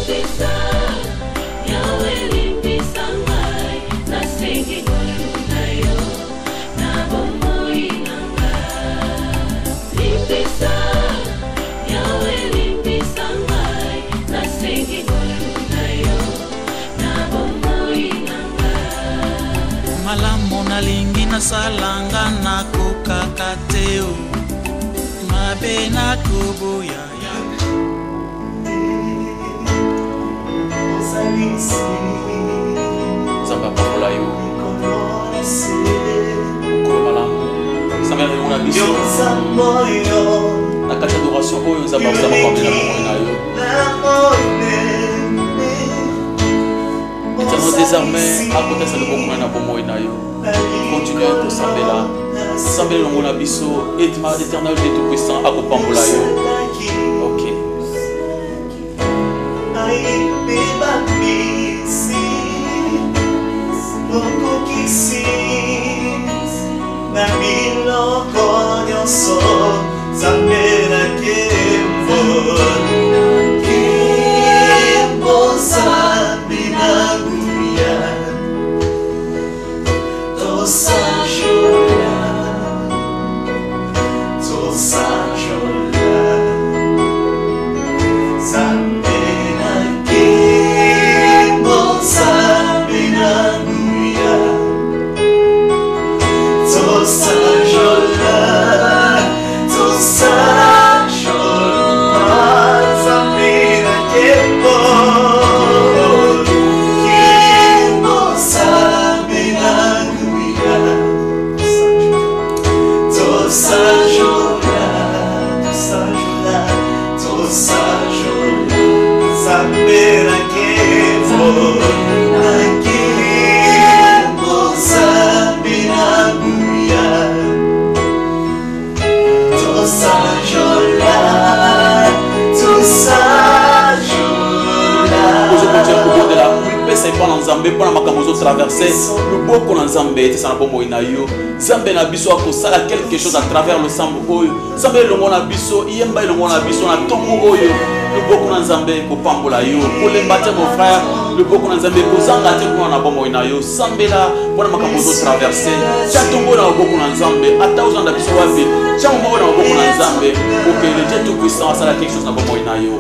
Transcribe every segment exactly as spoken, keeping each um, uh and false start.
Salanga na kukakateo mabe na kubuya ya Zamba pamola yo Kolo malamu Zamba ya mona biso Na kati adoration oyo Zamba Zamba pamela na yo Éternel désormais à côté de beaucoup na bomo na yo continue à s'embêler là s'embêler le mona biso éternel Dieu tout puissant à kopambola yo OK Ai beba bisi Noko kisi Na miloko nyonso Zambera kembo Kembo sabina guya Tosa jola Tosa jola Zambera kembo sabina guya Tosa jola Tosa jola Zambera kembo pendant Zambé pendant makamozo traverser le beau qu'on a Zambé c'est ça na bombo inayo Zambé na biso a kosala quelque chose à travers le sambo oyo Zambé le mona biso yemba le mona biso na tongo oyo le beau qu'on a Zambé ko pambola yo pour les battre mon frère le beau qu'on a Zambé ko zanga te ko na bombo inayo Zambé la pendant makamozo traverser cha tongo na beau qu'on a Zambé ata uzanda biso wapi cha mo na beau qu'on a Zambé pour que le Dieu tout puissant ça quelque chose na bombo inayo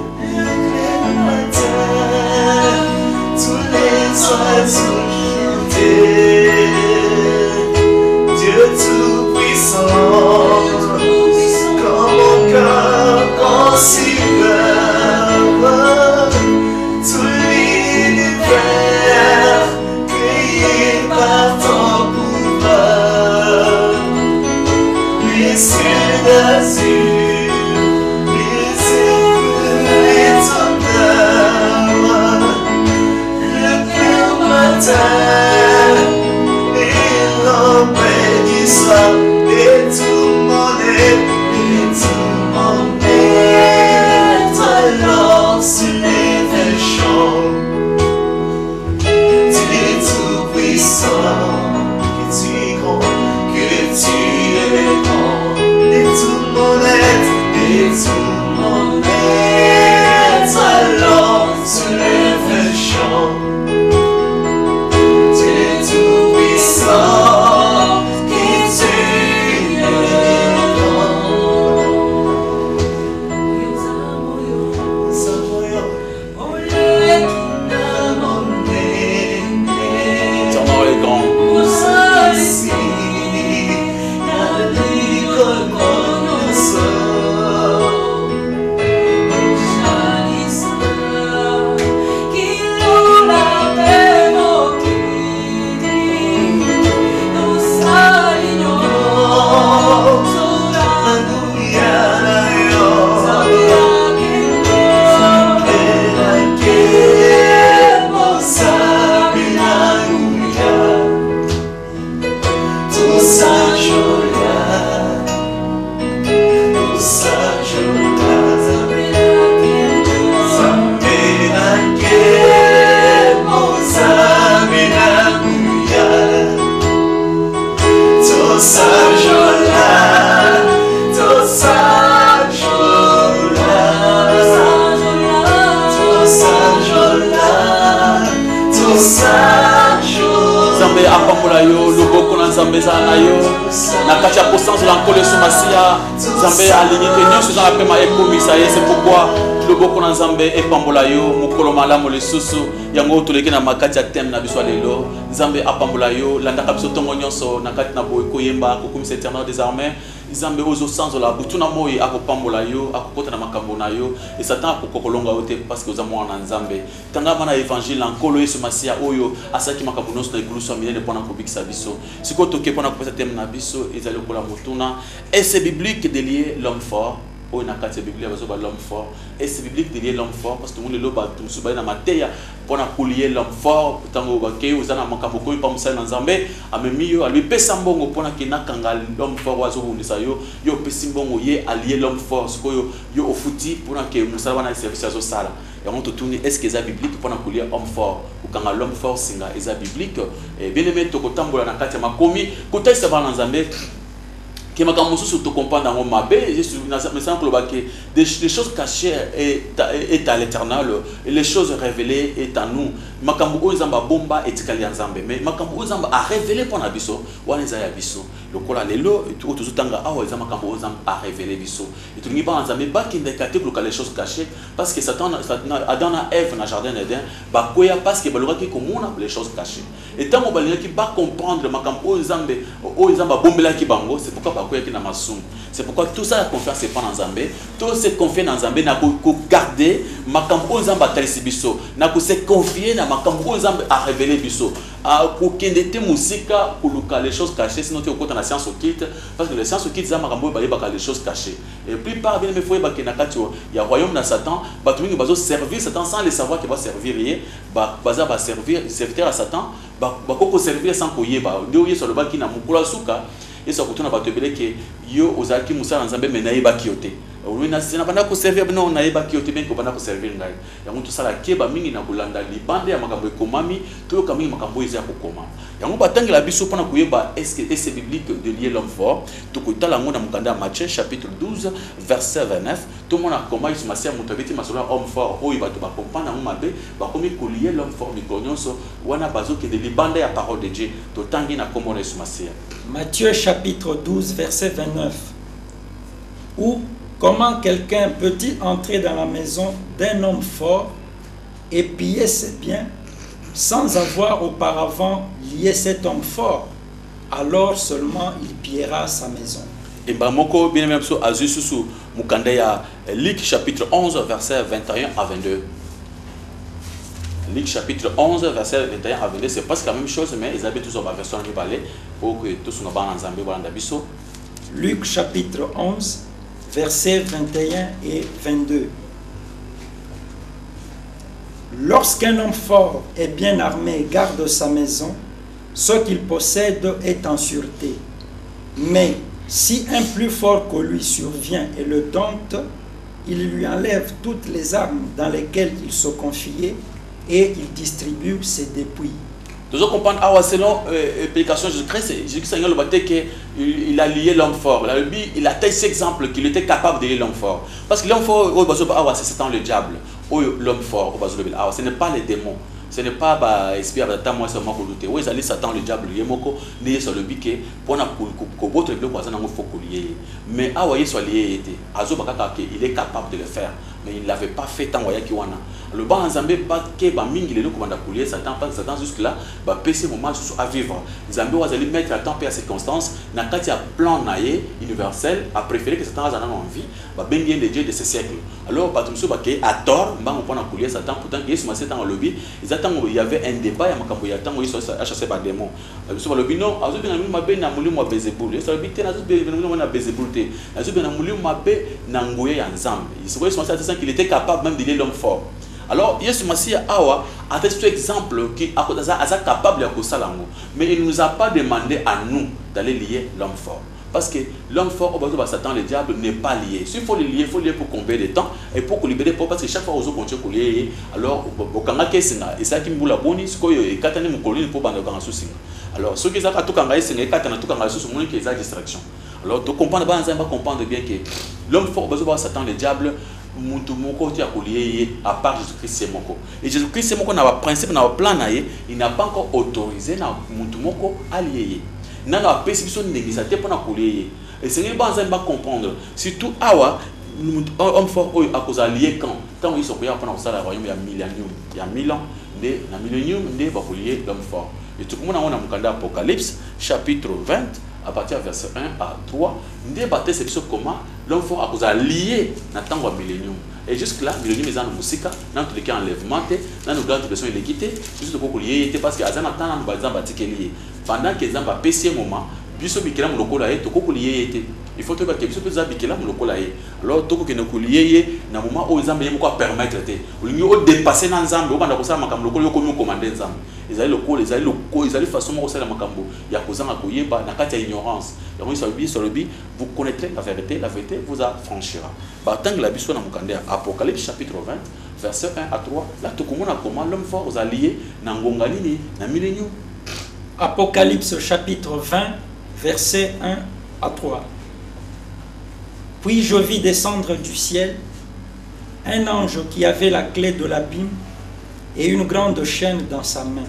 Dieu tout-puissant, comme mon cœur considère tout l'univers créé par ton pouvoir, les cieux d'azur, les épaules étonnants. Et l'ombre du soir et tout mon être et tout mon être alors sur les champs tu es tout puissant que tu es grand que tu es grand et tout mon être et tout mon être alors sur les champs nzambe za na yo na kati ya constance la nkolo Yesu Masia nzambe alingi ke nyonso za pema ekomisa ye. C'est pourquoi loboko na nzambe epambola yo mokolo malamu lisusu yango toleki na makati ya thème na biso lelo nzambe apambola yo landaka biso tongo nyonso na kati na boye koyemba kokomisa éternel désormais nzambe ozo sanzo la butuna moyi akopambola yo akokota na makambo na yo et Satan akokolonga yo te parce que oza mwana nzambe tanga na évangile na nkolo Yesu Masia oyo asaki makambo nyonso na ikuluso minene pona kobikisa biso siko toke pona kopesa thème na biso ezali kola motuna et c'est biblique de lier l'homme fort. Oh, na kati Bible bazo ba l'homme fort et c'est biblique de lier l'homme fort parce que tout le monde ba tout suba na mateya pour na lier l'homme fort tango ba ke uzana makambo ko pa musala na nzambe amemi yo ali pesa mbongo pona ke na kanga l'homme fort wazo hundisa yo yo pesi mbongo ye allier l'homme fort siko yo yo ofuti pona ke musala na service azo sala ya monto tourner est-ce que ça biblique pona lier homme fort ou kanga l'homme fort singa eza biblique et bien aimé to kotambola na kati makomi kotaisa ba na nzambe que ma camoufle surtout comprendre dans mon mabé, je suis dans mes simples baquets, des choses cachées est à l'éternel, et les choses révélées est à nous. Ma camoufle zamba bomba et tikalian zambe, mais ma camoufle zamba a révélé pour nabiso, ou à les abisso. Le cola lelo et tout tout tanga ah ouais zamba camoufle zamba a révélé biso. Et tout le monde en zambe bas qui n'écarte que les choses cachées, parce que Satan, Adam et Ève dans le jardin d'Éden, bah quoi parce que balora qui comme on les choses cachées. Et tant qu'on va qui pas comprendre ma camoufle zambe, oh zamba bombela qui bango, c'est pourquoi c'est pourquoi tout ça la confiance c'est pas dans Zambé, tout se confier dans Zambé n'a que garder makambo Zamba talisi biso, n'a que se confier na makambo Zamba à révéler biso, à pour kendete musika pour les choses cachées, sinon tu es au côté de la science au kit, parce que la science au kit Zamba makambo ba yeba les choses cachées. Et plus par bien me faut yeba kenaka tu il y a royaume na Satan, ba tout le monde servir Satan sans les savoir qu'il va servir rien, ba baza va servir serviteur à Satan, ba ba koko servir sans koyeba, ndio yeso le ba ki na mukula suka. Et ça retourne à battre que yo ozaki musa nzambe menaïba kiote. Oui na sina bana ko servir non naïba kiote bien ko bana ko servir ngai. Yango to sala keba mingi na kulanda libande ya makambo ekomami to ka mingi makambo eza ko koma. Yango batangi la biso pona kuyeba est-ce que c'est biblique de lier l'homme fort. To ko tala ngo na mukanda Matthieu chapitre douze verset vingt-neuf. Tout mon a comment il se masia mutabeti masolo homme fort o iba to ba comprendre ngo mabe ba komi ko lier l'homme fort mikonyoso wana bazo ke de libande ya parole de Dieu. To tangi na komo na se masia. Matthieu chapitre douze, verset vingt-neuf. Ou comment quelqu'un peut-il entrer dans la maison d'un homme fort et piller ses biens sans avoir auparavant lié cet homme fort? Alors seulement il pillera sa maison. Et Bamoko, bien même so azususu mukandaya Luc chapitre onze, verset vingt et un à vingt-deux. Luc chapitre onze, verset vingt et un à vingt-deux, c'est presque la même chose, mais ils avaient tous sur la version de parler pour que tous nos parents en Zambie voient d'abisso. Luc chapitre onze, verset vingt et un et vingt-deux. Lorsqu'un homme fort et bien armé garde sa maison, ce qu'il possède est en sûreté. Mais si un plus fort que lui survient et le dompte, il lui enlève toutes les armes dans lesquelles il se confiait et il distribue ses dépouilles. Nous devons comprendre, ah, selon l'explication de Jésus-Christ, Jésus-Christ il a lié l'homme fort. Il a tel exemple qu'il était capable de lier l'homme fort. Parce que l'homme fort, c'est Satan le diable. L'homme fort, ce n'est pas les démons. Ce n'est pas bah esprit à moi seulement pour lutter. Oui, ça Satan le diable lié moko lié sur le biquet pour na ko botre le voisin na faut lié. Mais ah ouais soit lié était. Azo bakaka il est capable de le faire, mais il l'avait pas fait tant waya ki wana. Le ba nzambe ba ke ba mingi le ko banda couler Satan pas Satan jusque là ba passer moment à vivre. Nzambe wa zali mettre à temps et à circonstances na kati ya plan naé universel a préféré que Satan a en vie ba bengi les dieux de ce siècle. Alors ba tumso ba ke à tort mbango pona couler Satan pourtant que Yesu Satan au lobby il y avait un débat, il y a un chassé par démon. Sur le binon, il y a un mabé na mulu mwa bezebul. Sur le bité na zube na bezebul te. Na zube na mulu mabé na ngoye ensemble. Il se voit sur qu'il était capable même de lier l'homme fort. Alors, Yesu Masia Awa a fait cet exemple qui est capable de faire ça. Mais il ne nous a pas demandé à nous d'aller lier l'homme fort. Parce que l'homme fort, au besoin de Satan, le diable n'est pas lié. S'il faut le lier, il faut le lier pour combien de temps et pour qu'on libère parce que chaque fois aux autres continuent à lier. Alors, au Kanga Kessinga, et ça qui me boule la bonne, c'est que Katane Moukolini pour Banda Gansusinga. Alors, ceux qui ont tout Kanga Kessinga et Katana tout Kanga Sous, c'est qu'ils ont distraction. Alors, tu comprends, on va comprendre bien que l'homme fort, au besoin de Satan, le diable, Muntu moko ti akolié à part Jésus-Christ c'est moko. Et Jésus-Christ c'est moko na ba principe na ba plan na ye, il n'a pas encore autorisé na muntu moko à lier. nana apesi biso ndengisa te mpona kolia ye esengeli banzambe bacomprendre surtout awa homme fort oyo akozala lié quand ntango ye sokoya mpona kosala royaume ya millennium ya mille ans nde na millennium nde bakolie l'homme fort et tokomona ngo na mokanda Apocalypse chapitre vingt à partir du verset un à trois nde batese biso comment l'homme fort akozala lié na ntango ya millennium. Et jusque là, millennium est en musique, dans tous les cas enlèvement, dans nos grandes personnes il est quitté, juste pour lié parce que azan attend dans bazan batikeli. Pendant que zamba pc moment, biso bikela mu lokola ye to ko lié été. Il faut que biso to zabikela mu lokola ye. Alors to ko ke no lié na moment o zamba yemo ko permettre te. Olingi o dépasser na nzambe o banda ko sala makambo lokolo ko mi commander nzambe. Ezali lokolo, ezali lokolo, ezali façon mo ko sala makambo ya kozanga koyeba na kati ya ignorance. Donc il s'obéit sur le bi, vous connaîtrez la vérité, la vérité vous affranchira. Tant que la biso na mukanda Apocalypse chapitre vingt verset un à trois là tout comment comment l'homme fort aux alliés na ngonga nini na millennium. Apocalypse chapitre vingt verset un à trois. Puis je vis descendre du ciel un ange qui avait la clé de l'abîme et une grande chaîne dans sa main.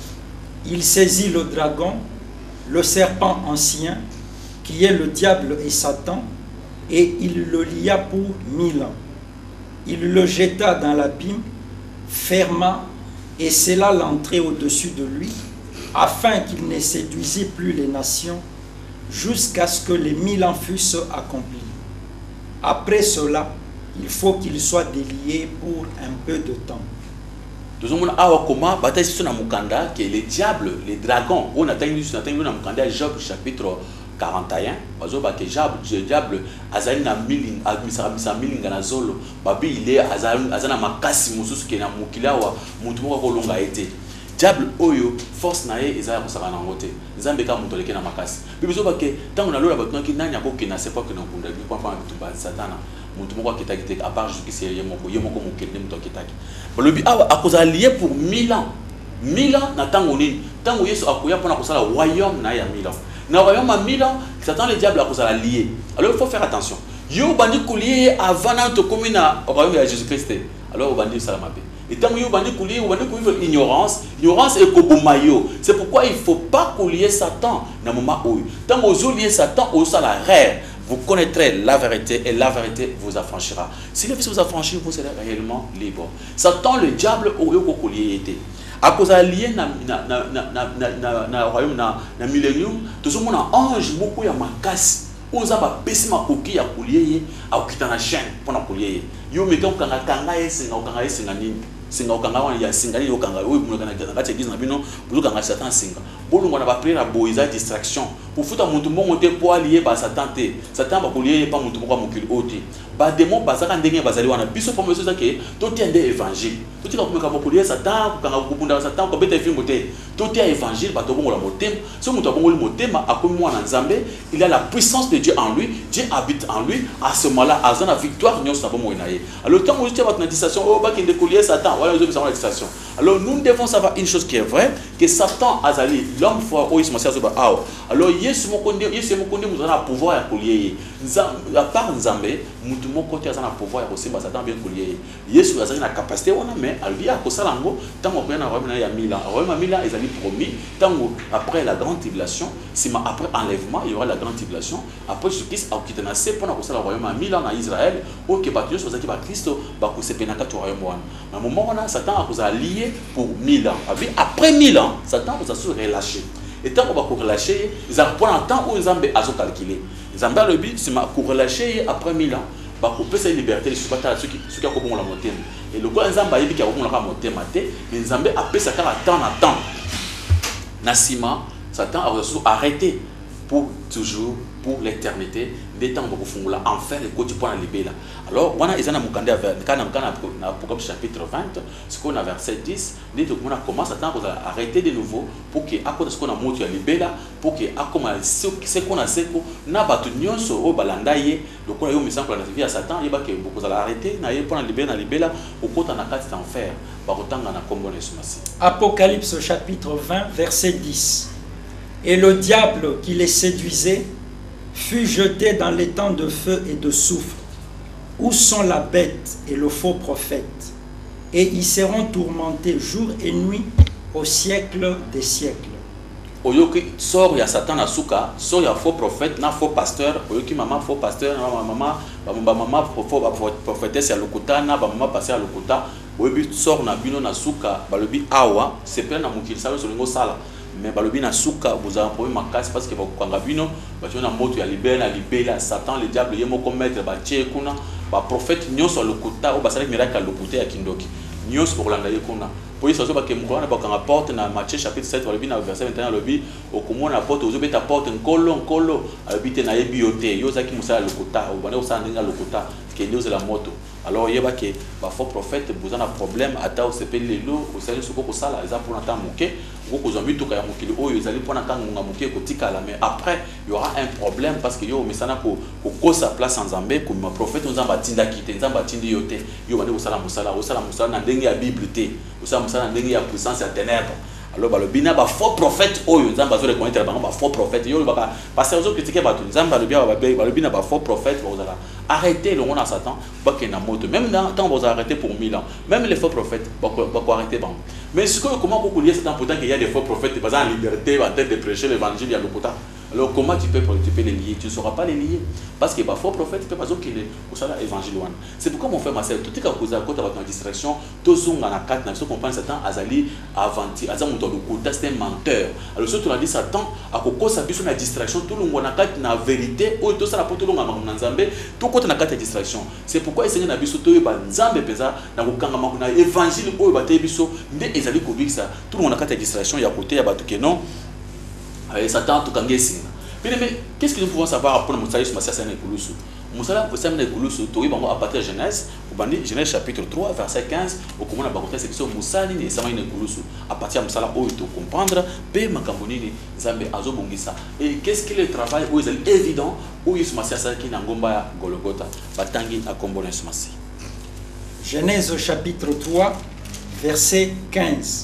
Il saisit le dragon, le serpent ancien, qui est le diable et Satan, et il le lia pour mille ans. Il le jeta dans l'abîme, ferma et scella l'entrée au-dessus de lui, afin qu'il ne séduisît plus les nations, jusqu'à ce que les mille ans fussent accomplis. Après cela, il faut qu'il soit délié pour un peu de temps. Nous avons awa comment bataille sur na mukanda que les diables, les dragons, on a tenu sur na mukanda Job chapitre quarante et un, bazoba que diable, le diable azali na miling, admisara misa milinga na zolo, babi il est azali azana makasi mususu ke na mukila wa mutu moko kolonga ete. Diable oyo force na ye ezala kosaka na ngote. Nzambe ka mutu leke na makasi. Bibizoba ke tango na lola batuna ki nanya ko ke na sepa ke na kunda bi kwa pa tumba satana. Mutu moko akitaki te à part jusqu'à ce ye moko ye moko mukende mutu akitaki. Balobi awa akoza lié pour mille ans. mille ans na tango nini? Tango Yesu akoya pona kosala royaume na ya mille ans. Na royaume à mille ans, Satan le diable a causé la lier. Alors il faut faire attention. Yo bandi koulier avant de communier au royaume de Jésus-Christ. Alors au bandi salamabé. Et tant que yo bandi koulier, au bandi koulier ignorance, ignorance est kobomayo. C'est pourquoi il faut pas coulier Satan dans le moment où. Tant que vous liez Satan au salaire, vous connaîtrez la vérité et la vérité vous affranchira. Si le Fils vous affranchit, vous serez réellement libre. Satan le diable au yo koulier était. À cause de lié na na na na na na na royaume na na millennium, tout ce monde a ange beaucoup ya makasi. On a ba pesi makoki ya kulier a okita na chaîne pour na kulier. Yo meka ukanga kanga yesinga ukanga yesinga nini? Singa ukanga wana ya singa ni ukanga oyo munoka na kati église na bino, buzuka nga Satan singa. Bolungo na ba prier na boiza distraction. Pour futa muntu mbongo te pour allier ba Satan te. Satan ba kulier pas muntu mbongo mokili oti. Ba démon bazaka ndenge bazali wana biso pour monsieur ça que tout est évangile. Tout est comme comme kulier Satan kanga kubunda Satan ko beta film te. Tout est évangile ba to bongo la motem. Ce muntu bongo le motem a comme moi na Nzambe, il a la puissance de Dieu en lui, Dieu habite en lui. À ce moment-là, à la victoire nous savons moi naie. Alors tant que tu as votre distraction, oh ba qui de kulier Satan, voilà nous avons la distraction. Alors nous devons savoir une chose qui est vraie, que Satan azali l'homme fort oyo simasi azoba awo. Alors Yesu mokonde Yesu mokonde nous a pouvoir ya kulier. À part Nzambe, mutu moko te azana pouvoir ya kosimba Satan bien kulier. Yesu azali na capacité wana mais albi ya kosala ngo tango ko na royaume ya mille ans. Royaume mille ans ezali promis tango après la grande tribulation, si après enlèvement, il y aura la grande tribulation. Après Jésus-Christ a quitté na se pona kosala royaume à mille ans na Israël, OK batio sozaki ba Christo ba ko sepena ka royaume wana. Na moment wana Satan a kosa lié pour mille ans. Après mille ans, Satan va se relâcher. Et tant qu'on va relâcher, ils ont pour un temps où ils ont calculé. Ils ont le but, c'est pour relâcher après mille ans, bah pour faire liberté, je ne sais pas ceux qui ceux qui ont la montée. Et le quoi ils ont baillé qui a la montée maté, mais ils ont appelé ça car temps à temps. Nasima, Satan a arrêté pour toujours, pour l'éternité, des temps pour fondre enfer et côté pour la libérer. Alors, on a ils ont mukanda vers quand on a Apocalypse chapitre vingt, ce qu'on a verset dix, dit que on a commencé à arrêter de nouveau pour que à cause de ce qu'on a monté à libérer, pour que à comme ce qu'on a c'est pour n'a pas tout nyonso au balandaye, donc on a eu un message pour la vie à Satan, il va que beaucoup à arrêter, n'a eu pour la libérer, na libérer, au côté on a quatre enfer, par autant on a comme on est Apocalypse chapitre vingt verset dix. Et le diable qui les séduisait fut jeté dans les temps de feu et de soufre, où sont la bête et le faux prophète, et ils seront tourmentés jour et nuit au siècle des siècles. oyoki sort ya Satan na suka, sort ya faux prophète, na faux pasteur, oyoki maman faux pasteur, na maman ba maman faux prophétesse ya lokuta, na ba maman pasteur ya lokuta, oyobi sort na bino na suka, balobi awa, c'est plein na mukili sa so lingo sala. Mais balobi na suka vous avez un problème makasi parce que ba kwanga bino, ba tuna moto ya libérer na libérer Satan le diable yemo commettre ba tie kuna, ba prophète nyonso lokuta o ba sala miracle lokuta ya kindoki. Nyonso pour landa yekuna. Pour ça, je vais vous la porte dans Matthieu chapitre sept, verset vingt et un, le au comment la porte, vous avez ta porte, un colo, un colo, habité dans les biotés, vous avez qui moussa le quota, vous avez aussi un le quota, qui est la moto. Alors, il y a que les faux prophètes, vous avez un problème, à ta ou se paye les lots, vous savez ce que vous avez, ils ont pour l'instant moqué, vous avez vu tout cas moqué, ils allaient pour l'instant moqué, mais après, il y aura un problème parce que yo, mais ça n'a pas sa place en Zambé, comme un prophète, nous avons bâti d'acquitté, nous avons bâti de yoté, yo, vous avez aussi la moussala, vous avez la moussala, dans la Bible, vous avez ça dans la puissance et la ténèbres. Alors, le bina ba faux prophète, oh, nous avons besoin de connaître ba faux prophète. Yo, ba parce que vous critiquez ba tout, nous avons le bien ba le bina ba faux prophète, vous allez arrêter le monde à Satan, ba qu'il na moto. Même dans temps vous arrêtez pour mille ans. Même les faux prophètes, ba quoi arrêter ba. Mais ce que comment vous liez c'est important qu'il y a des faux prophètes, pas en liberté, en tête de prêcher l'évangile, il y a le quota. Alors comment tu peux, tu peux les lier? Tu ne sauras pas les lier. Parce que les faux prophètes, tu peux pas dire qu'il est au salaire évangile. C'est pourquoi mon frère Marcel, tout est à cause de la distraction, tout le monde a quatre, il faut comprendre Satan, Azali, Avanti, Azam, c'est un menteur. Alors surtout on a dit Satan, à cause de la distraction, tout le monde a quatre, la vérité, ou tout ça, la porte de l'homme en Zambé, tout le monde a quatre distraction. C'est pourquoi il y a des gens qui ont Zambé, dans l'évangile, où il y a des gens qui ont tout le monde a quatre distractions, il y a côté, il y a des gens Satan tout kangé singa. Mais qu'est-ce que nous pouvons savoir pour Moussa Yesu Masia Sane Kulusu? Moussa Sane Kulusu, tu vas à partir de Genèse, au Genèse chapitre trois, verset quinze, au comment la bakote section Moussa ni Samane Kulusu. À partir de Moussa où il te comprendre, pe makambonini Zambe Azo Bongisa. Et qu'est-ce que le travail où il est évident où Yesu Masia Sane qui n'angomba Golgotha, batangi à Kombona Yesu Masia. Genèse chapitre trois, verset quinze.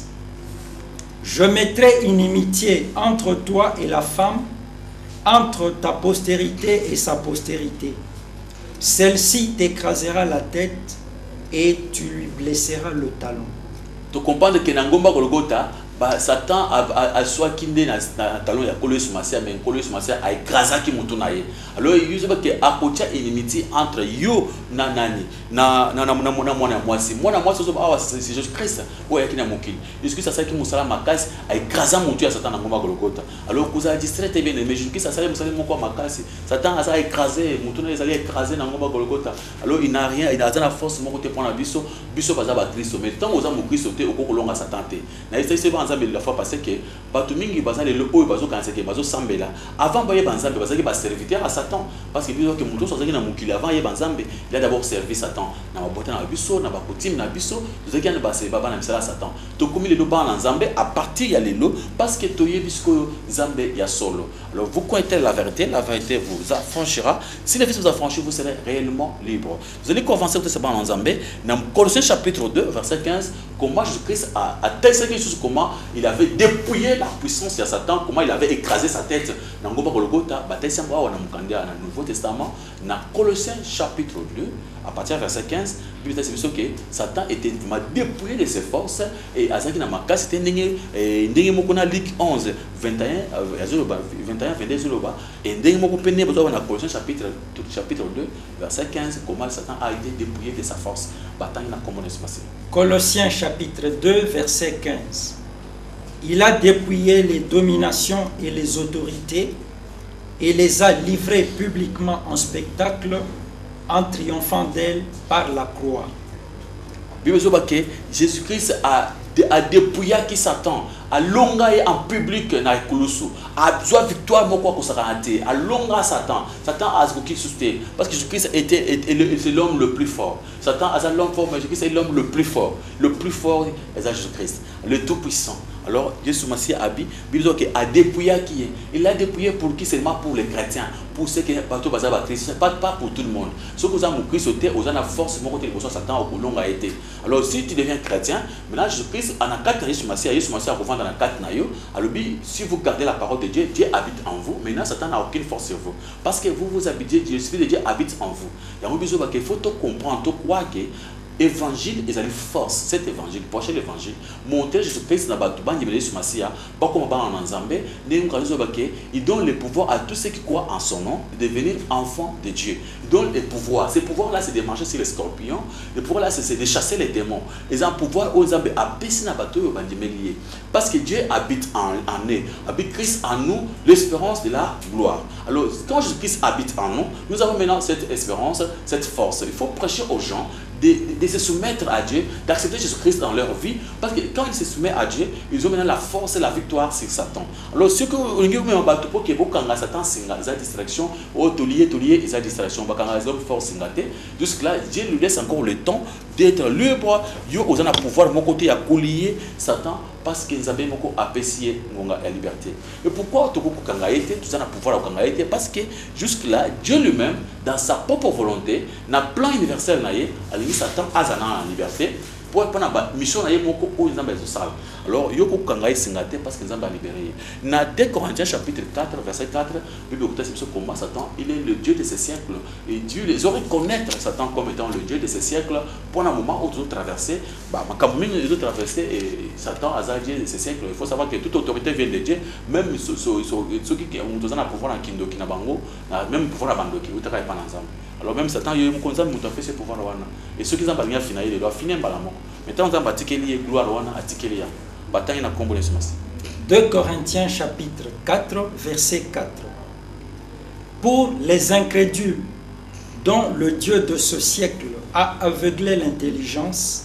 Je mettrai une inimitié entre toi et la femme, entre ta postérité et sa postérité. Celle-ci t'écrasera la tête et tu lui blesseras le talon. Tu comprends que Nangomba Golgotha, Satan a soit kinde na talon ya kolo Yesu Masia, mais kolo Yesu Masia a écrasé qui mutunaye. Alors il y a que à côté inimitié entre yo na nani na na na na mona mona mwasi mona mwasi so ba c'est Jésus Christ ou ya kina mokili. Est-ce que ça ça qui musala makasi a écrasé mutu ya Satan na ngomba Golgotha. Alors vous avez distrait bien mais Jésus Christ ça ça musala moko makasi. Satan a écrasé mutu na ezali écrasé na ngomba Golgotha. Alors il n'a rien, il a la force moko te prendre biso biso baza ba Christ mais tant oza mo Christ te okokolonga Satan te. Na c'est la fois passée que Batumingi Bazal et le haut Bazo Kanseke Bazo Sambela avant Baye Banzambe Bazaki va serviteur à Satan parce que bien que Mouto soit na mukili avant Baye Banzambe il a d'abord servi Satan na bota na biso na bakotim na biso vous avez ba se baba na misala Satan to komi le do ba na Nzambe à partir ya lelo parce que toye bisko Nzambe ya solo. Alors vous connaissez la vérité, la vérité vous affranchira. Si la vérité vous affranchit, vous serez réellement libre. Vous allez convencer de ce ban en Nzambe dans Colossiens chapitre deux verset quinze comment Jésus-Christ a a tel chose comment il avait dépouillé la puissance de Satan, comment il avait écrasé sa tête dans Golgotha, bataille sans voir dans le Nouveau Testament, dans Colossiens chapitre deux, à partir du verset quinze, Bible dit que Satan était dépouillé de ses forces et à ce qui n'a pas c'était ndenge moko na Luc onze vingt et un vingt et un vingt-deux et ndenge moko pené besoin dans Colossiens chapitre chapitre deux verset quinze comment Satan a été dépouillé de sa force bataille na comment se passer. Colossiens chapitre deux verset quinze. Il a dépouillé les dominations et les autorités et les a livrées publiquement en spectacle en triomphant d'elles par la croix. Jésus-Christ a, a dépouillé qui Satan, a longué en public na Kulusu, a besoin victoire moko ko sarante, a longué Satan. Satan a ce qui soutient parce que Jésus-Christ était c'est l'homme le plus fort. Satan a l'homme fort, mais Jésus-Christ est l'homme le plus fort. Le plus fort est Jésus-Christ, le tout puissant. Alors, Jésus Masia a dit, a dépouillé qui est. Il a dépouillé pour qui? Seulement pour les chrétiens. Pour ceux qui sont partout basés à Christ. Pas pour tout le monde. Ceux qui ont Christ, ils ont la force, mon côté, ils Satan au long a été. Alors, si tu deviens chrétien, maintenant, Jésus-Christ, en a quatre Jésus Masia, Jésus Masia revend dans la quatre naïo. Alors, si vous gardez la parole de Dieu, Dieu habite en vous. Maintenant, Satan n'a aucune force sur vous. Parce que vous vous habitez, Dieu, l'Esprit de Dieu habite en vous. Il y a un besoin qu'il faut comprendre, quoi que évangile ils allaient force cet évangile prêcher l'évangile montrer Jésus-Christ na batu bandi belé sur Masia pas comme ba en Nzambe ne ngazo baké il donne le pouvoir à tous ceux qui croient en son nom de devenir enfants de Dieu. Il donne le pouvoir. Ce pouvoir là c'est de marcher sur les scorpions, le pouvoir là c'est de chasser les démons. Ils ont pouvoir aux Nzambe à baisser na bateau au bandi melié parce que Dieu habite en en nous, habite Christ en nous, l'espérance de la gloire. Alors quand Jésus-Christ habite en nous, nous avons maintenant cette espérance, cette force. Il faut prêcher aux gens De, de, de se soumettre à Dieu, d'accepter Jésus-Christ dans leur vie, parce que quand ils se soumettent à Dieu, ils ont maintenant la force et la victoire sur Satan. Alors, ce que vous avez dit, pour que vous ayez Satan, c'est une distraction, ou tolier, tolier, c'est une distraction, vous avez force, jusque-là, Dieu lui laisse encore le temps d'être libre, vous avez le pouvoir, de mon côté, à collier Satan, parce que nous avons apprécié la liberté. Et pourquoi tout le monde a été, tout ça, pouvoir a été, parce que jusque-là, Dieu lui-même, dans sa propre volonté, dans le plan universel, Satan a la liberté pour prendre la mission na yemoko o nzamba ezosala. Alors yoko kanga isingate parce que nzamba a libéré. Na deux Corinthiens chapitre quatre verset quatre, Bible dit que comment Satan, il est le Dieu de ces siècles et Dieu les aurait connaître Satan comme étant le Dieu de ces siècles pour un moment où ils ont traversé, bah quand même ils ont traversé et Satan a Dieu de ces siècles. Il faut savoir que toute autorité vient de Dieu, même ceux qui ont besoin de pouvoir en kindo ki na bango, même pouvoir na bando ki utaka pas ensemble. Alors même Satan il y a un conseil muto fait ce pouvoir là et ceux qui ont pas bien finir il doit finir balamoko. Maintenant, on va tiquer gloire à tiquer bataille na combo les deux Corinthiens chapitre quatre verset quatre. Pour les incrédules dont le Dieu de ce siècle a aveuglé l'intelligence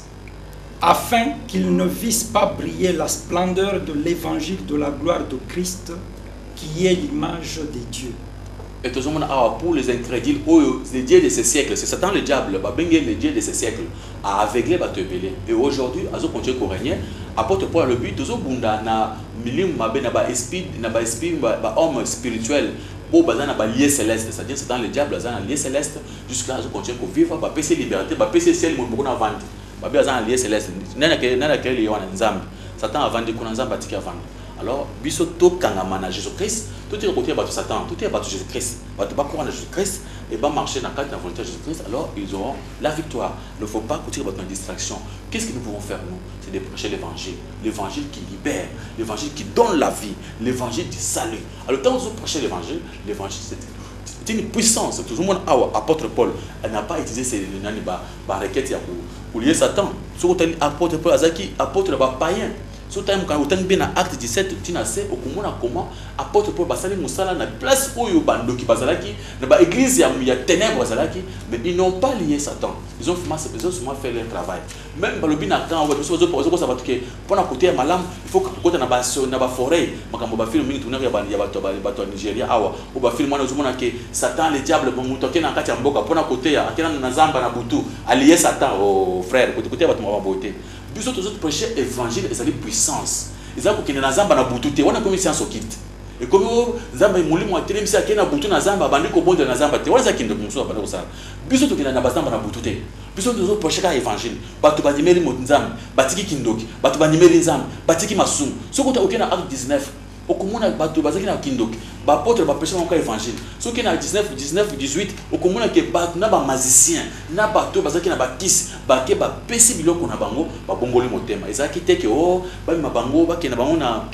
afin qu'ils ne vissent pas briller la splendeur de l'évangile de la gloire de Christ qui est l'image des dieux. Et tout le monde pour les incrédules, les dieux de ce siècle, c'est Satan le diable, les dieux de ce siècle, a aveuglé Batebele. Et aujourd'hui, à ce continue qu'on règne, apporte pour le but, tout le monde a milieu n'a esprit, n'a esprit, homme spirituel, pour bazana ba lié céleste, c'est-à-dire Satan le diable, bazana lié céleste, jusqu'à ce qu'on continue qu'on vive, ba péché liberté, ba péché ciel, mon beaucoup vendre, ba bazana lié céleste. Nana que nana que les yohana nzambe, Satan a vendu qu'on nzambe batika vendre. Alors, biso to kangama Jésus-Christ, tout est côté de Satan, tout est battu Jésus-Christ, battu pas croire en Jésus-Christ et pas marcher dans la volonté de Jésus-Christ, alors ils auront la victoire. Il ne faut pas continuer votre distraction. Qu'est-ce que nous pouvons faire nous? C'est de prêcher l'évangile, l'évangile qui libère, l'évangile qui donne la vie, l'évangile du salut. Alors, quand vous prêchez l'évangile, l'évangile c'est une puissance. Tout le monde a apôtre Paul, elle n'a pas utilisé ces requêtes pour lier Satan. Surtout apôtre Paul, apôtre païen. Sur time quand on bien acte dix-sept tu n'as sais au comment comment apôtre Paul basali musala na place où yo bando qui basalaki na ba église ya ya ténèbres basalaki mais ils n'ont pas lié Satan. Ils ont ils ont seulement fait leur travail. Même balobi na quand on so so ça va que pour na côté malam il faut que côté na ba na ba forêt makambo ba film mingi tunaka ba ya bato ba bato Nigeria awa ou ba film mwana uzumona ke Satan le diable bon mutoke na kati ya mboka pour na côté ya akina na zamba na butu allié Satan au frère côté côté bato ma beauté. Puis autres autres prêcher évangile et ça dit puissance. Ils ont que na zamba na butu on a comme science au kit. Et comme zamba mulimo atelemi sa kena butu na zamba bandiko bonde na zamba te wala za kindo muso ba ça. Puis autres que na bazamba na butu te. Puis autres autres prêcher ka évangile. Bato bandimeli mo nzamba, batiki kindoki, bato bandimeli nzamba, batiki masum. Soko ta okena acte dix-neuf. Okomona bato bazaki na kindoki, ba apôtre ba prêcher ka évangile. Soki na dix-neuf, dix-neuf, dix-huit, okomona ke bato na ba magicien, na bato bazaki na ba kis, ba ke ba pesi biloko na bango, ba bongoli motema. Ezaki te ke oh, ba mi bango ba ke na bango na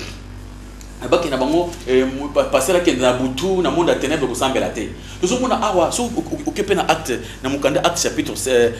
ba ke na bango eh passer la ke na butu na monde ténèbres ko sambela te. Tozomona awa so okepe na acte na mukanda acte chapitre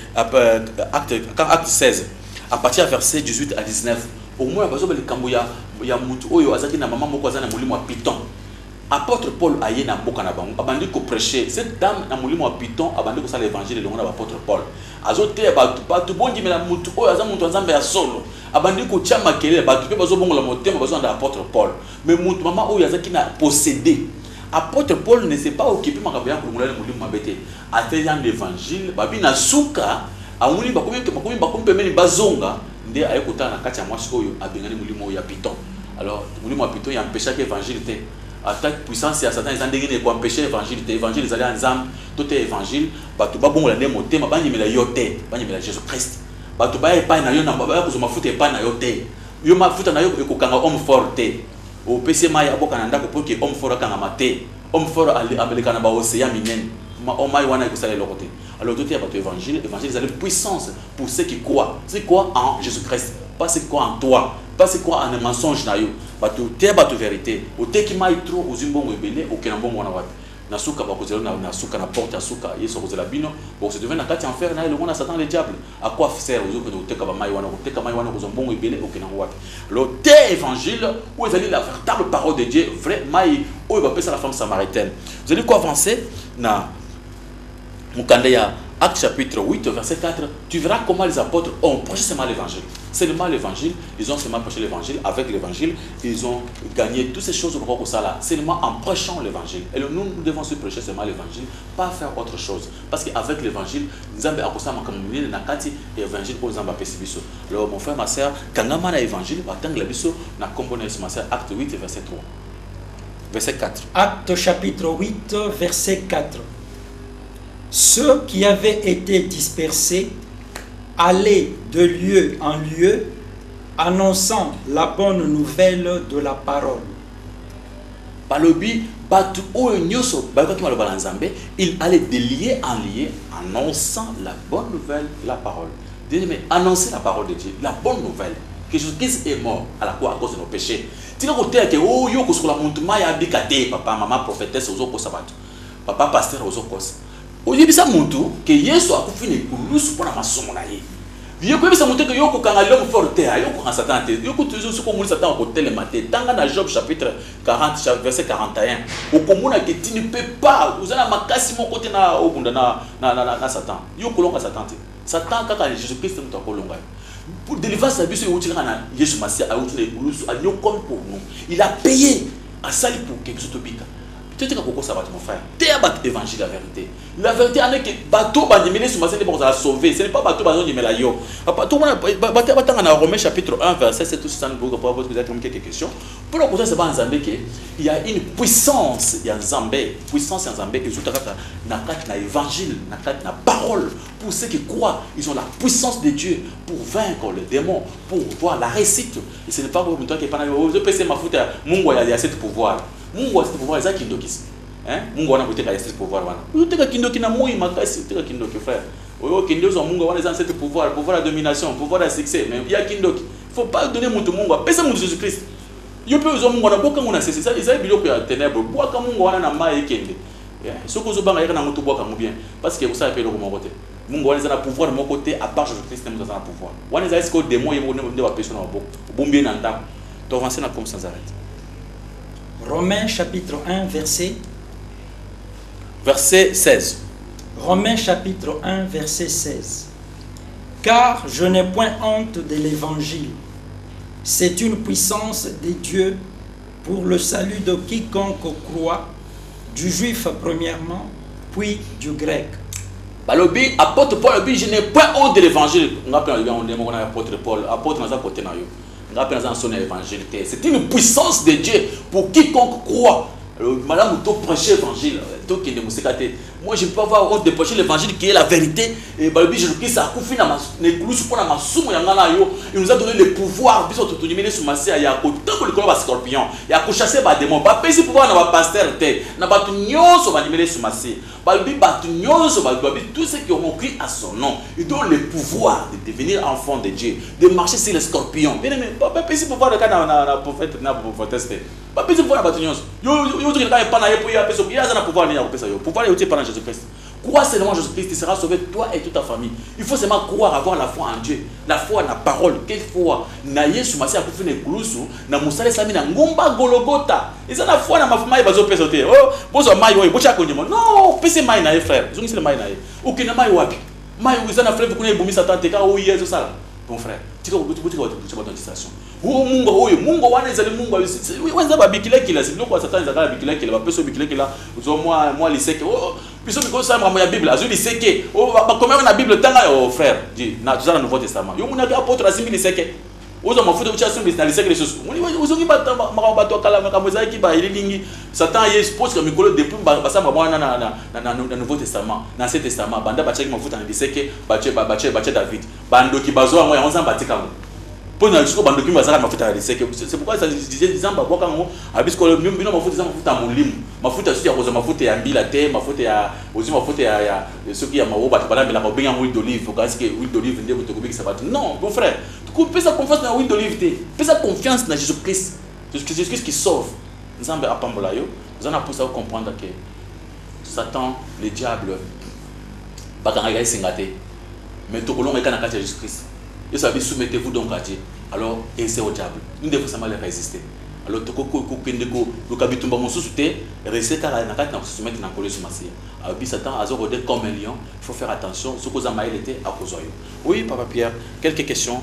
acte acte seize à partir du verset dix-huit à dix-neuf. Au moins bazo bali kambuya ya mutu oyo azaki na maman moko azana mulimo wa Python. Apôtre Paul aye na mboka na bango abandi ko prêcher cette dame na mulimo wa Python abandi ko sala évangile le ngona ba apôtre Paul azote batu batu bongi mela mutu oyo aza mutu nzambe ya solo abandi ko tia makele batu pe bazo bongola motema bazo nda apôtre Paul mais mutu mama oyo azaki na posséder. Apôtre Paul ne s'est pas occupé makabya ko ngula mulimo mabete a fait l'évangile babi na suka amuli bakomi bakomi bakomi pemeni bazonga nde ayekota na kati ya mwasi oyo abengani mulimo ya Python. Alors mulimo ya Python ya empêcher que évangile te attaque puissance ya Satan ezandenge ne ko empêcher évangile te évangile ezali nzambe tout est évangile bato babongola nde motema banyemela yo te banyemela Jésus Christ bato ba epai na yo na ba ko mafuta epai na yo te yo mafuta na yo ekokanga homme fort te o pese mai aboka na ndako pour que homme fort akanga mate homme fort ameleka na ba océan minene ma o mai wana ekosala lokote Alors, tout est évangile. Évangile, c'est la puissance pour ceux qui croient. C'est quoi en Jésus-Christ? Pas ceux qui croient en toi. Pas ceux qui croient en un mensonge. Tu es la vérité. Tu es qui m'a trop aux umbons rebelles ou qui n'a pas mon nasuka bakozela na nasuka na porte ya suka yeso kozela bino bon se devient na kati enfer na le mona satan le diable à quoi faire aux autres de ka mai wana ko mai wana ko zombongo ebele okena wapi le té évangile où vous allez la véritable parole de Dieu vrai mai où va passer la femme samaritaine vous allez quoi avancer na mukanda ya Acte chapitre huit, verset quatre, tu verras comment les apôtres ont prêché seulement l'évangile. Seulement l'évangile, ils ont seulement prêché l'évangile. Avec l'évangile, ils ont gagné toutes ces choses au Roi Sala. Seulement en prêchant l'évangile. Et nous, nous devons se prêcher seulement l'évangile, pas faire autre chose. Parce qu'avec l'évangile, nous avons accusé à communier le nakati et l'évangile pour nous embapper. Alors, mon frère, ma soeur, quand on a l'évangile, on a l'évangile, on a combiné ma soeur, Acte huit, verset trois. Verset quatre. Acte chapitre huit, verset quatre. Ceux qui avaient été dispersés allaient de lieu en lieu, annonçant la bonne nouvelle de la parole. Balobi, batu o nyoso, balbatu malobala nzambe, il allait de lieu en lieu, annonçant la bonne nouvelle de la parole. Dis mais annoncer la parole de Dieu, la bonne nouvelle. Que Jésus-Christ est mort à la croix à cause de nos péchés. Tu vas côté que oh yo ko sur la montuma ya bikate, papa, maman prophétesse ozo ko sabatu. Papa pasteur ozo kosa. Oyebisa muntu que Yesu akufine kulusu pona masomo na ye. Yeko yebisa muntu que yoko kanga l'homme forte yoko kan Satan te. Yoko toujours ce ko Satan ko télématé. Tanga na Job chapitre quarante verset quarante et un. Okomona que tu ne peux pas uzana makasi mon côté na obunda na na na, na Satan. Yoko longa Satan te. Satan kaka Jésus-Christ muto ko longa. Pour délivrer sa vie sur na Yesu Masia a utile kulusu a comme pour nous. Il a payé à sali pour quelque chose de bika. Tu sais pourquoi ça va mon frère. Tu es à l'évangile la vérité. La vérité est que bateau bandimene sur ma scène pour la sauver. Ce n'est pas bateau bandimene mais la yo. Bateau bateau bateau dans Romains chapitre un verset sept tout ça pour pouvoir poser quelques questions. Pour le côté c'est pas en Zambie que il y a une puissance il y a en Zambie, puissance en Zambie et surtout na kat na évangile, na kat na parole pour ceux qui croient, ils ont la puissance de Dieu pour vaincre les démons, pour voir la réussite. Et ce n'est pas comme toi qui pas je peux ma faute Mungu il y a cette pouvoir. Mungu asite pouvoir za kindokisi hein Mungu wana kuteka asite pouvoir wana uteka kindoki na moi makasi uteka kindoki frère oyo kindozo Mungu wana za cette pouvoir pouvoir la domination pouvoir la succès mais il y a kindoki faut pas donner mutu Mungu pesa mutu Jésus Christ yo pe uzo Mungu wana boka ngona c'est ça ils a biloko ya ténèbres boka Mungu wana na mai ekende soko zo banga yaka na mutu boka mu bien parce que vous savez pe loko mon côté Mungu wana za na pouvoir mon côté à part Jésus Christ mutu za na pouvoir wana za est-ce que démon yemo ne va pêcher na boka bombi na ndam to avancer na comme sans arrêt. Romains chapitre un, verset... verset seize. Romains chapitre un, verset seize. Car je n'ai point honte de l'évangile. C'est une puissance de Dieu pour le salut de quiconque croit, du juif premièrement, puis du grec. Balobi, apôtre Paul, je n'ai point honte de l'évangile. On appelle l'apôtre Paul, apôtre dans un côté. C'est une puissance de Dieu pour quiconque croit. Madame, tu prêches l'évangile. Moi, je ne peux pas avoir honte de prêcher l'évangile qui est la vérité. Et Jésus-Christ a il nous a donné le pouvoir. Il a scorpion. Il a chassé les démons. Il a pas pouvoir dans le pasteur. Il a pas tous ceux qui ont cru à son nom, ils donnent le pouvoir de devenir enfant de Dieu, de marcher sur les scorpions. Bien aimé, pas possible de pouvoir le cas dans la prophète, dans la prophétesse. Pas possible de pouvoir la bataille. Yo yo yo tu pas pas na pour y a personne, il y a un pouvoir ni à ça yo. Pouvoir y par Jésus-Christ. Crois seulement Jésus-Christ, tu seras sauvé toi et toute ta famille. Il faut seulement croire, avoir la foi en Dieu, la foi en la parole. Quelle foi? Na Yesu Masia akufine kulusu, na musale sami na ngomba Golgotha. Ils ont la foi na mafuma bazo pesote. Oh, bozo mai oyi, bocha konyemo. Non, pese mai na frère. Zungi sele mai na ye. Ukina mai wapi? Mai uzana frère kuna ibumi Satan te ka o Yesu sala. Mon frère, tu vas tu vas tu vas dans distraction. Oh Mungu oyo, Mungu wana ezali Mungu. Wenza ba bikile kila, c'est loko Satan ezaka bikile kila, ba peso bikile kila. Uzo moi moi liseke. Oh, biso biko sa mama ya Bible, azu liseke. Oh, ba comment na Bible tanga oh frère, dit na tu dans le Nouveau Testament. Yo muna apôtre asimbi liseke. Uzo mafuta ucha simbi na liseke les choses. Uzo ngi ba ba to kala ka moza ki ba ilingi. Satan yes pose comme mikolo depuis ba sa mama na na na na Nouveau Testament, na Ancien Testament, banda ba cheki mafuta na liseke, ba che ba che ba che David. Bando ki bazo moi on s'en batika. Pour nous, jusqu'au bandeau qui m'a fait mafuta à c'est pourquoi ça disait disant bah quoi quand abisco même bino mafuta ça mafuta molim mafuta sur ya mafuta ya mbila te mafuta ya aussi mafuta ya ya ceux qui ya mawo ba tabana mais la bien huile d'olive parce que huile d'olive ndé vous te ça va non mon frère tu coupes sa confiance dans huile d'olive te fais sa confiance dans Jésus-Christ Jésus-Christ qui sauve nzambe apambola yo vous en a pour ça comprendre que Satan le diable bakanga ya singate mais to kolonga kana kati Jésus-Christ. Et ça veut soumettez-vous donc à Dieu. Alors, et c'est au diable. Nous devons seulement les résister. Alors, tu peux le cabitumba mon sous-souté, rester à la carte, se mettre dans le collier sur ma scie. Alors, Satan a zérodé comme un lion. Il faut faire attention. Ce que Zamaïl était à cause. Oui, Papa Pierre, quelques questions.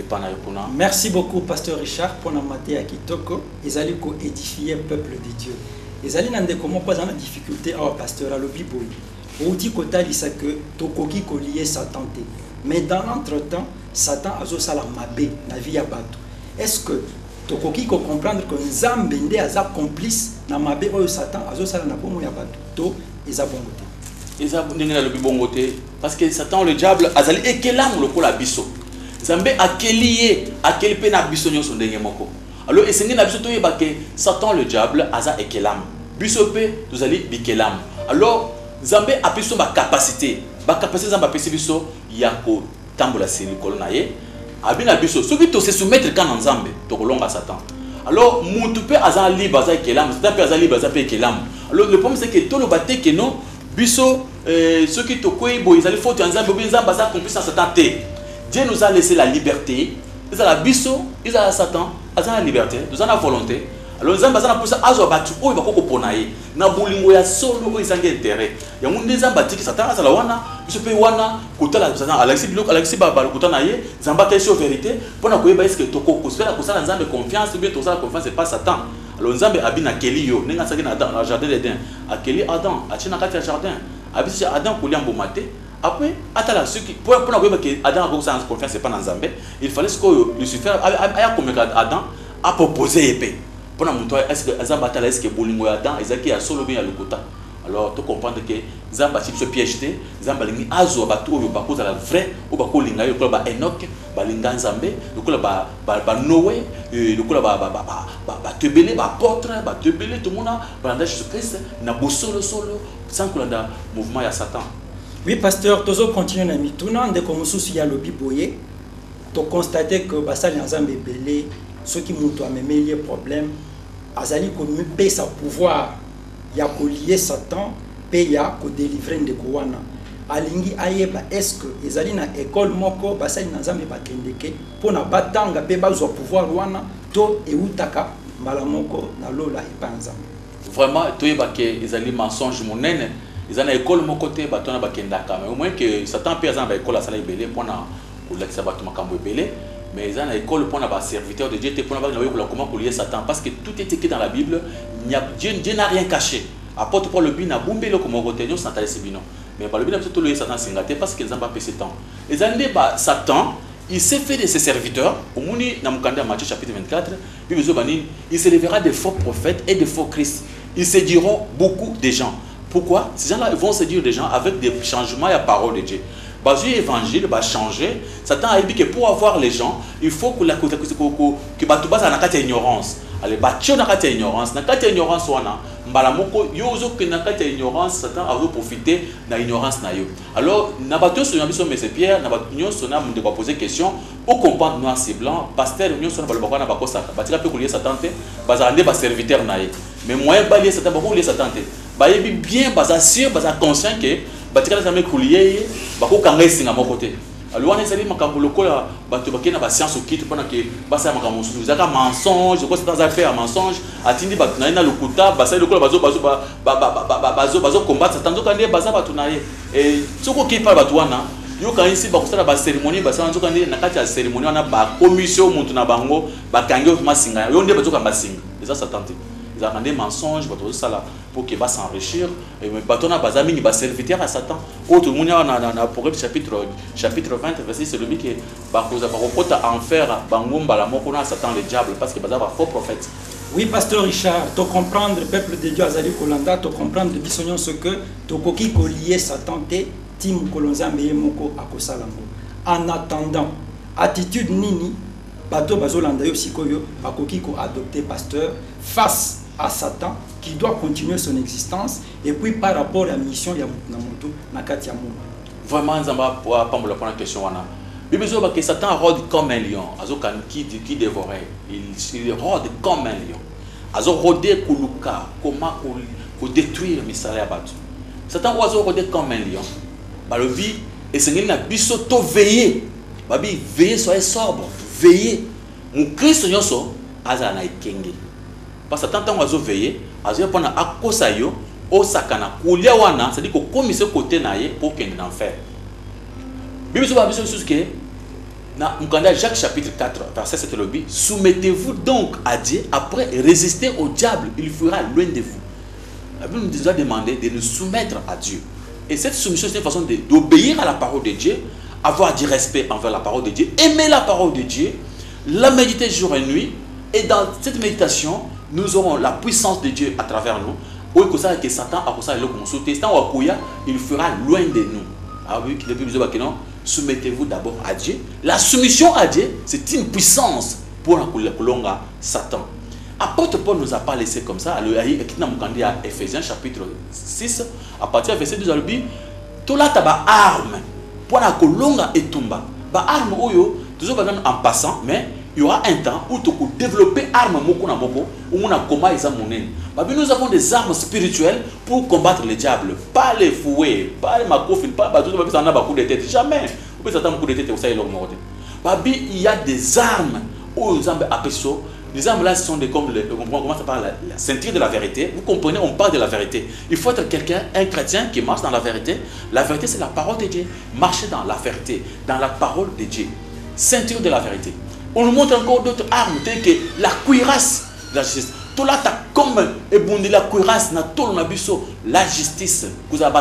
Merci beaucoup, Pasteur Richard, pour notre maté à Kitoko. Ils allaient édifier le peuple de Dieu. Ils allaient dans des comment pas dans la difficulté. Oh, Pasteur, à l'obiboui. Au dit kota lisa que tokoki kolié Satan. Mais dans l'entretemps, Satan a zo sala mabe na vie ya bato. Est-ce que tokoki ko comprendre que Nzambe nde aza complice na mabe oyo Satan a zo sala na bomo ya bato to eza bongote. Eza ndenge na lobi bongote parce que Satan le diable azali ekelam lokola biso. Nzambe akeliye akeli pe na biso nyonso ndenge moko. Alors esengi na biso to yeba que Satan le diable aza ekelam. Biso pe tozali bikelam. Alors Nzambe a biso ba capacité, ba capacité Nzambe a biso ya ko tambola seli kolona ye abina biso soki to se soumettre quand Nzambe to kolonga Satan. Alors mutu pe aza libre aza kelam, Satan pe aza libre aza pe kelam. Alors le problème c'est que tout le baté que non biso euh, ceux qui to koyi bo ils allaient faut Nzambe bo Nzambe aza complice en Satan te. Dieu nous a laissé la liberté. Ils a la biso, ils a la Satan, aza la liberté, nous a la volonté. Alors Nzambe aza na pousa azo batu o ba ko pona ye na bolingo ya solo o izange intérêt ya munde Nzambe atiki Satan aza la wana biso pe wana kotala Satan Alexis biloko Alexis ba ba kotana ye Nzambe ta sur vérité pona ko yeba est-ce que toko ko sala ko sala Nzambe confiance bien to sala confiance c'est pas Satan. Alors Nzambe abina keli yo nenga saki na dans le jardin d'Éden akeli Adam atina kati ya jardin abisi Adam ko liambo maté après atala ceux qui pour pona ko yeba que Adam a ko sala confiance c'est pas dans Nzambe il fallait ce que Lucifer a convaincu Adam a proposé épée. Pour est-ce que Nzambe atala est-ce que bolingo ya dan ezaki ya solo bien ya lokota. Alors tu comprendre que Nzambe ti se piège te Nzambe lingi azo ba to yo ba ko la vrai ou ba ko linga yo ko ba Enoch ba linga Nzambe ko ba ba Noé ko ba ba ba ba tebele ba apôtre ba tebele tout monde ba Jésus-Christ na bo solo solo sans que la mouvement ya Satan. Oui pasteur tozo continue na mituna ndeko mususu ya lobi boye to constater que basali Nzambe belé ceux qui m'ont amené les problèmes, azali ko me sa pouvoir ya ko lier Satan pe ya ko délivrer de kowana alingi ayeba est-ce que ezali na école moko basali na Nzambe bakendeke pona batanga pe bazwa pouvoir wana to eutaka mbala moko na lola epa Nzambe. Vraiment to yeba ke ezali mensonge monene ezana école moko te batona bakendaka mais au moins que Satan pe azana ba école asala ebele pona ko lakisa bato makambo ebele. Mais ils ont une école pour les serviteurs de Dieu, pour comment lier Satan. Parce que tout est écrit dans la Bible, Dieu, Dieu n'a rien caché. Apôtre Paul le bin a bombé le comme retenir Satan et Sibino. Mais par le bin a tout lié Satan singaté parce qu'ils n'ont pas passé temps. Ils ont dit Satan, il s'est fait de ses serviteurs. Au Mouni, dans Matthieu chapitre vingt-quatre, il s'élèvera des faux prophètes et des faux Christ. Ils se diront beaucoup de gens. Pourquoi? Ces gens-là vont se dire des gens avec des changements à la parole de Dieu. L'évangile va changer. Satan a dit que pour avoir les gens, il faut que la que que batu basa na kati ignorance. Allez batio na kati ignorance, na kati ignorance wana mbala moko yozo que na kati ignorance Satan a profiter na ignorance na yo. Alors na batio so na biso mais c'est Pierre na batio so na de poser question au comprendre noir c'est blanc pasteur nyo so na balobaka na bakosa batika pe kulier Satan te bazande ba serviteur na ye. Mais moyen ba lier Satan ba ko lier Satan te. Ba yebi bien baza sûr baza conscient que batika na kulier ba ko kanga singa moko te. Alors on est allé makambo lokola bato bakena ba science okite pendant que basa makambo mususu zaka mensonge ko c'est dans affaire mensonge atindi bato na ina lokuta basa lokola bazo bazo ba bazo bazo combattre Satan zoka ndé basa bato na ye et soko ki pa bato wana yo ka ici ba kusala ba cérémonie basa zoka ndé na kati ya cérémonie wana ba commission mutu na bango bakangi masinga yo ndé bazo ka masinga ça Satan te ils ont des mensonges pour qu'il va s'enrichir et bateau na bazami ni ba serviteur à Satan autre monde na na Proverbe chapitre chapitre vingt verset c'est lui qui ba koza ba kokota enfer bangomba la moko na Satan le diable parce que baza ba faux prophète. Oui pasteur Richard, to comprendre peuple de Dieu azali kolanda to comprendre bisonyon ce que to koki ko lier Satan te tim kolonza meye moko akosalango. En attendant attitude nini bato bazolanda yo sikoyo bakoki ko adopter pasteur face à Satan qui doit continuer son existence et puis par rapport à la mission ya na moto na kati ya monde. Vraiment nzamba pour pas me la question wana. Bible dit que Satan rôde comme un lion, azokan qui qui dévorait. Il, il rôde comme un lion. Azo rôder kuluka, comment pour détruire misala ya batu. Satan oiseau rôder comme un lion. Ba le vie et c'est ngina biso to veiller. Babi veiller, soyez sobre, veiller. Mon Christ nyonso azala na ikenge. Parce que tant oiseau veiller, azo pona akosa yo o sakana kulia wana, c'est-à-dire que comme ce côté naie pour qu'il n'enfer. Bible dit que dans Jacques chapitre quatre, verset sept, soumettez-vous donc à Dieu, après résistez au diable, il fuira loin de vous. La Bible nous a demandé de nous soumettre à Dieu. Et cette soumission, c'est une façon d'obéir à la parole de Dieu, avoir du respect envers la parole de Dieu, aimer la parole de Dieu, la méditer jour et nuit. Et dans cette méditation, nous aurons la puissance de Dieu à travers nous. Oui, que ça, que Satan a ça, il fera loin de nous. Ah oui, le Bible dit que non, soumettez-vous d'abord à Dieu. La soumission à Dieu, c'est une puissance pour la colonga Satan. Apôtre Paul nous a pas laissé comme ça. Alors, il y a à Ephésiens chapitre six, à partir du verset deux, il dit tout là, tu as arme pour la colonga et tumba. Ba arme, toujours en passant, mais il y aura un temps où tu peux développer armes moko na moko où on a comment ils ont nous avons des armes spirituelles pour combattre le diable, pas les fouets, pas les macofines, pas tout ça n'a pas coup de tête, jamais. Vous pouvez s'attendre coup de tête, vous savez leur mort. Babi, il y a des armes où les armes apesso, les armes là sont des comme le, on commence par la, la ceinture de la vérité. Vous comprenez, on parle de la vérité. Il faut être quelqu'un, un chrétien qui marche dans la vérité. La vérité c'est la parole de Dieu. Marcher dans la vérité, dans la parole de Dieu. Ceinture de la vérité. On nous montre encore d'autres armes, telles que la cuirasse de la justice. Tout là, tu as comme et la cuirasse, la justice. Vous avez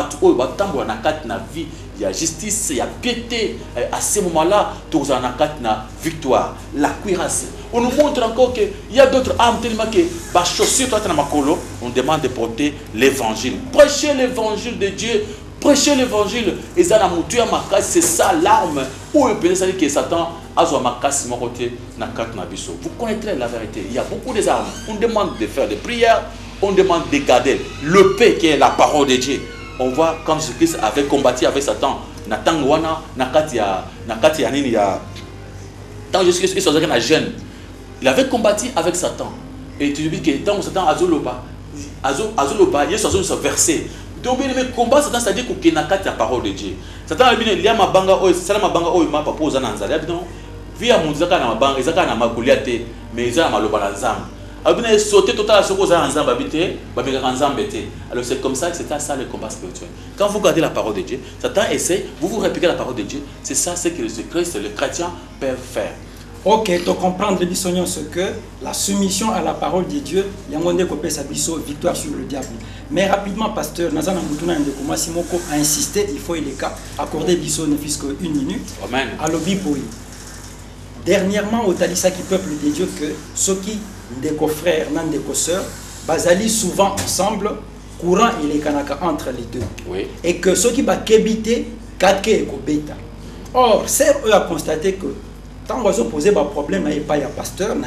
la vie, il y a justice, il y a piété. À ce moment-là, tu as la victoire, la cuirasse. On nous montre encore qu'il y a d'autres armes, tellement que bah, chaussure, toi, on demande de porter l'évangile. Prêcher l'évangile de Dieu. Prêcher l'évangile. Et ça, c'est ça l'arme. Où il peut dire que Satan a côté. Vous connaîtrez la vérité. Il y a beaucoup d'armes. On demande de faire des prières. On demande de garder le paix qui est la parole de Dieu. On voit comme Jésus-Christ avait combattu avec Satan. Natangwana, Nakatia, Nakatia, Niniya. Tant Jésus-Christ est jeune, il avait combattu avec Satan. Et tu dis que tant Satan a Zoloba, Azoloba, il y a ce verset. Donc, le combat, c'est-à-dire qu'il y a la parole de Dieu. Satan a dit qu'il y a ma banga, c'est la banga, il m'a proposé un anzal. Il dit via mon zaka na banga, zaka na magoliate, mais ils ont maloba nzam. Alors, il a sauté total sur les anzam, babité, babé anzam bêté. Alors, c'est comme ça que c'est ça le combat spirituel. Quand vous gardez la parole de Dieu, Satan essaie, vous vous répétez la parole de Dieu. C'est ça, c'est que le Christ, le chrétien peuvent faire. Ok, tu comprends ce que la soumission à la parole de Dieu, il y a un victoire sur le diable. Mais rapidement, pasteur, Nazana Moutuna Ndekoma Simoko a insisté, il faut il est cas, accorder Bisso ne fût qu'une minute. Amen. À l'Obiboui. Dernièrement, au Talissa qui peuple de Dieu, que ceux qui, des frères, non des sœurs, basali souvent ensemble, courant et les kanaka entre les deux. Oui. Et que ceux qui va kébiter, katke et kobeta. Or, c'est eux à constater que tant qu'on a posé un problème, il n'y a pas de pasteur,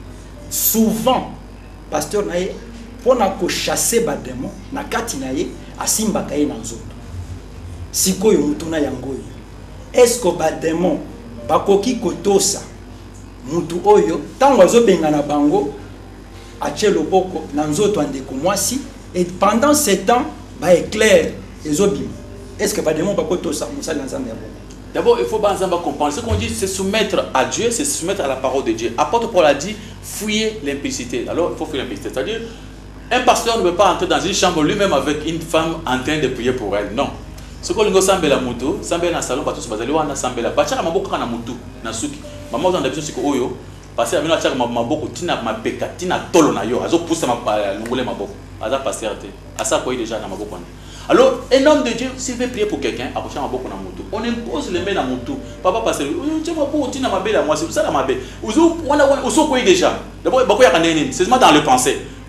souvent, pasteur, pour chasser les démons, na kati naye asimba kaye na nzoto. Siko yo mutuna yango. Est-ce que ba démon bakoki kotosa mutu oyo tango azobenga na bango atie loboko na nzoto andeko mwasi et pendant ce temps ba éclair ezobima. Est-ce que ba démon bakotosa musala nzambe ya bongo? D'abord, il faut bien comprendre. Ce qu'on dit, c'est soumettre à Dieu, c'est soumettre à la parole de Dieu. Apôtre Paul a dit, fouiller l'impudicité. Alors, il faut fouiller l'impudicité. C'est-à-dire, un pasteur ne peut pas entrer dans une chambre lui-même avec une femme en train de prier pour elle. Non. Ce qu'on dit, c'est que la moto, c'est que le salon, c'est que le salon, c'est que le salon, c'est que maman a dit que oyo parce que amina chaka maboko tina mapeka tina tolo na yo azo poussa ma longole maboko aza pasteur te asa quoi déjà na maboko. Alors un homme de Dieu s'il veut prier pour quelqu'un approcher maboko na moto on impose les mains na moto papa pasteur tu vas pour tina mabela moi c'est ça la mabe uzo on a uso quoi déjà d'abord bako ya kanene c'est seulement dans le pensée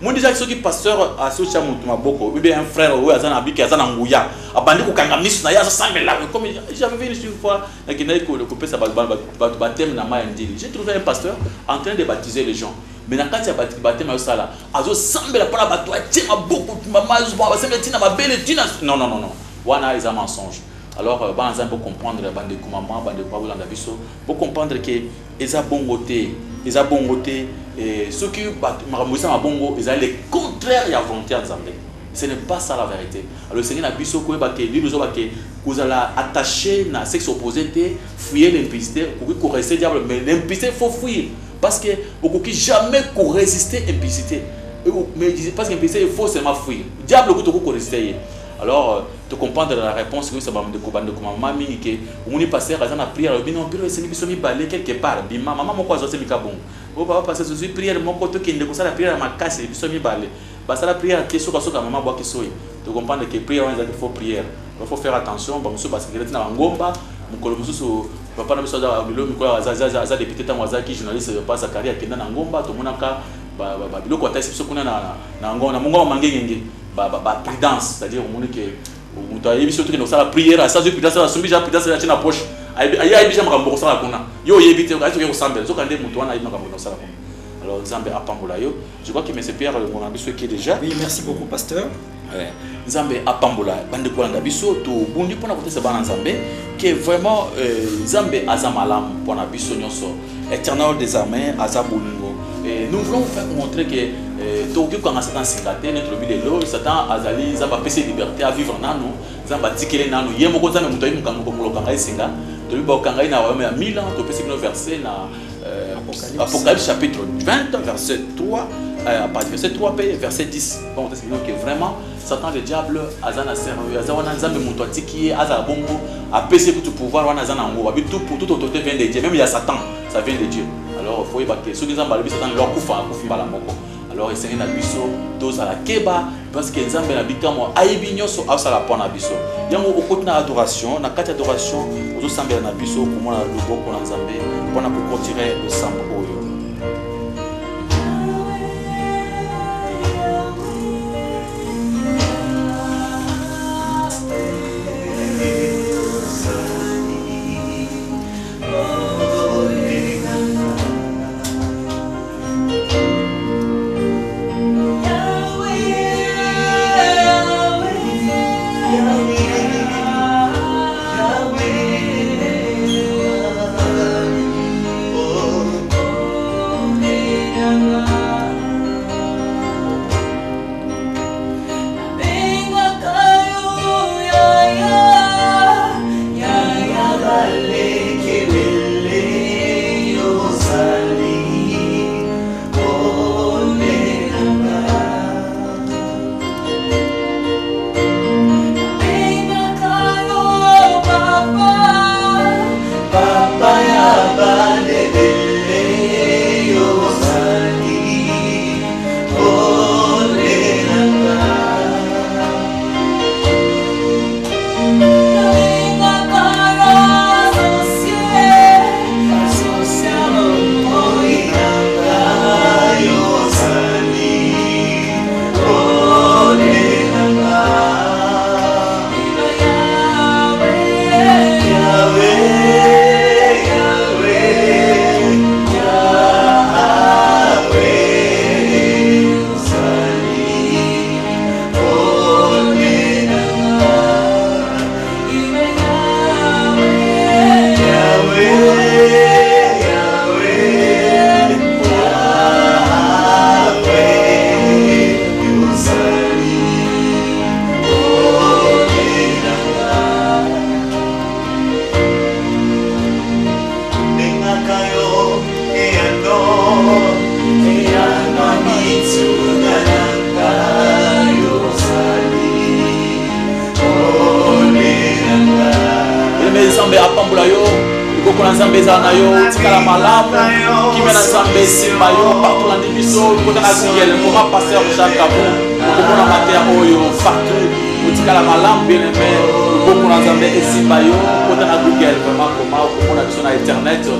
Moi déjà ceux qui pasteur à ce chameau maboko, ou bien un frère ou azana biki azana nguya, abandi ko kanga misu na ya sambela comme j'avais vu une fois na kina ko le couper sa baptême na maindili. J'ai trouvé un pasteur en train de baptiser les gens. Mais na kati ya baptême ya sala, azo sambela para bato atie maboko mama zo ba sambela tina mabele tina. Non non non non. Wana is un mensonge. Alors, bah, on peut comprendre bande de maman, bande de Paul Andabiso, pour comprendre que ils ont bon côté, ils ont bon côté, et ceux qui maramoussa ma bongo, ils ont le contraire et à volonté en Zambie. Ce n'est pas ça la vérité. Alors, Seigneur Nabiso, quoi, bah, que lui nous a que vous allez attacher na sexe opposé, fuir l'impudicité, pour que rester diable, mais l'impudicité il faut fuir parce que beaucoup qui jamais qu'on résister l'impudicité, mais parce que l'impudicité il faut seulement fuir. Diable que tu peux résister. Alors, tu comprends la réponse que ça va me découvrir de comment maman que on y passer à la prière, bien non, bureau c'est mis mis balé quelque part, bima maman mon quoi ça c'est mi kabon. On va passer sur prière mon côté qui ne ça la prière ma casse et mis balé. Bah ça la prière qui sur sur maman boit qui soy. Tu comprends que prière il faut prière. Il faut faire attention, bah monsieur parce que il est dans ngomba, mon collègue monsieur papa na monsieur za bilo mi quoi za za za député ta moza qui journaliste pas sa carrière qui dans ngomba to monaka ba ba bilo ko ta c'est kuna na na ngomba mungo mangenge. Bah, bah, bah, prudence, c'est-à-dire au monde que on doit éviter surtout que nous la prière, ça c'est prudence, ça sombi déjà prudence la china poche. Aïe aïe déjà makambo ça la kuna. Yo éviter quand tu es au sambe, so quand des moutons aïe makambo ça la kuna. Alors Nzambe apambola yo. Je crois que M. Pierre mon ami qui est déjà. Oui, merci beaucoup pasteur. Ouais. Nzambe apambola bande ko landa biso to bundi pona côté ça Nzambe qui est vraiment Nzambe azamalam pona biso nyonso. Éternel des armées azabolingo. Et nous voulons faire montrer que Tokyo quand Satan s'ingate notre but de l'eau Satan azali zamba pese liberté à vivre nano zamba tikele nano yemo ko zamba mutoyi mukango ko muloka ngai singa to bi ba kangai na wa mille ans to pese no verset na Apocalypse chapitre vingt verset trois à partir verset trois verset dix. Bon c'est que vraiment Satan le diable azana servi azana nzambe muto atiki azala bongo a pese tout pouvoir wana azana ngo ba tout pour toute autorité vient de Dieu, même il y a Satan ça vient de Dieu. Alors il faut y que ceux qui ont balbi Satan leur kufa kufa la moko. Alors il s'agit d'abisso dos à la keba parce que Nzambe na bikamo aibinyo so asala pona biso. Yango okoti na adoration, na kati adoration, ozo sambela na biso pour moi le boko na Nzambe pona ko retirer le sang oyo.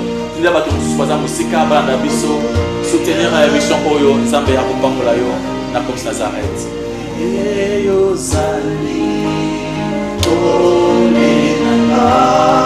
Soutenir la mission Oyo, Nzambe akopambola yo, na komisi Nazareth. Eyozali, Tolena.